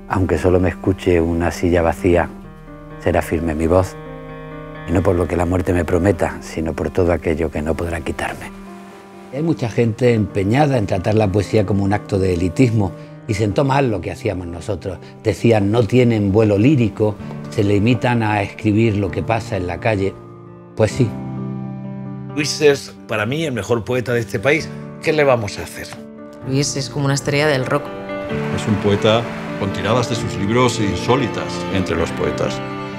Aunque solo me escuche una silla vacía, será firme mi voz, y no por lo que la muerte me prometa, sino por todo aquello que no podrá quitarme. Hay mucha gente empeñada en tratar la poesía como un acto de elitismo, y sentó mal lo que hacíamos nosotros. Decían, no tienen vuelo lírico, se limitan a escribir lo que pasa en la calle. Pues sí. Luis es, para mí, el mejor poeta de este país. ¿Qué le vamos a hacer? Luis es como una estrella del rock. Es un poeta con tiradas de sus libros insólitas entre los poetas.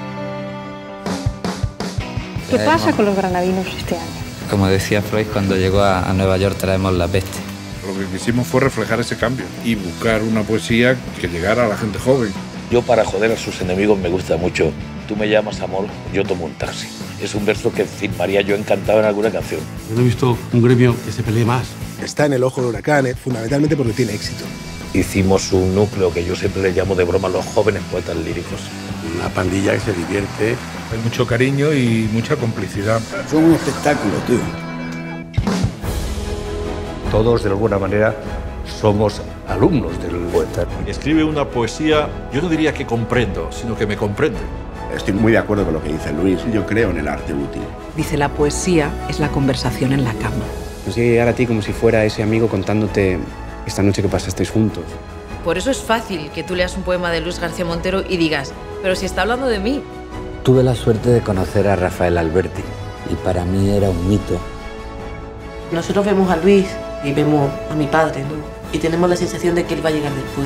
¿Qué pasa con los granadinos este año? Como decía Freud, cuando llegó a Nueva York traemos la peste. Lo que quisimos fue reflejar ese cambio y buscar una poesía que llegara a la gente joven. Yo, para joder a sus enemigos, me gusta mucho. Tú me llamas amor, yo tomo un taxi. Es un verso que firmaría yo encantado en alguna canción. Yo no he visto un gremio que se pelee más. Está en el ojo del huracán, fundamentalmente porque tiene éxito. Hicimos un núcleo que yo siempre le llamo de broma los jóvenes poetas líricos. Una pandilla que se divierte. Hay mucho cariño y mucha complicidad. Son un espectáculo, tío. Todos, de alguna manera, somos alumnos del poeta. Escribe una poesía, yo no diría que comprendo, sino que me comprende. Estoy muy de acuerdo con lo que dice Luis. Yo creo en el arte útil. Dice, la poesía es la conversación en la cama. Consigue llegar a ti como si fuera ese amigo contándote esta noche que pasasteis juntos. Por eso es fácil que tú leas un poema de Luis García Montero y digas, pero si está hablando de mí. Tuve la suerte de conocer a Rafael Alberti, y para mí era un mito. Nosotros vemos a Luis y vemos a mi padre, ¿no? Y tenemos la sensación de que él va a llegar después.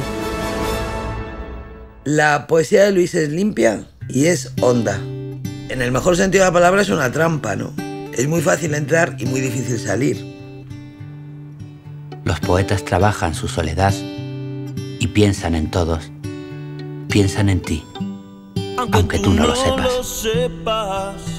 La poesía de Luis es limpia y es honda. En el mejor sentido de la palabra es una trampa, ¿no? Es muy fácil entrar y muy difícil salir. Los poetas trabajan su soledad y piensan en todos. Piensan en ti, aunque tú no lo sepas.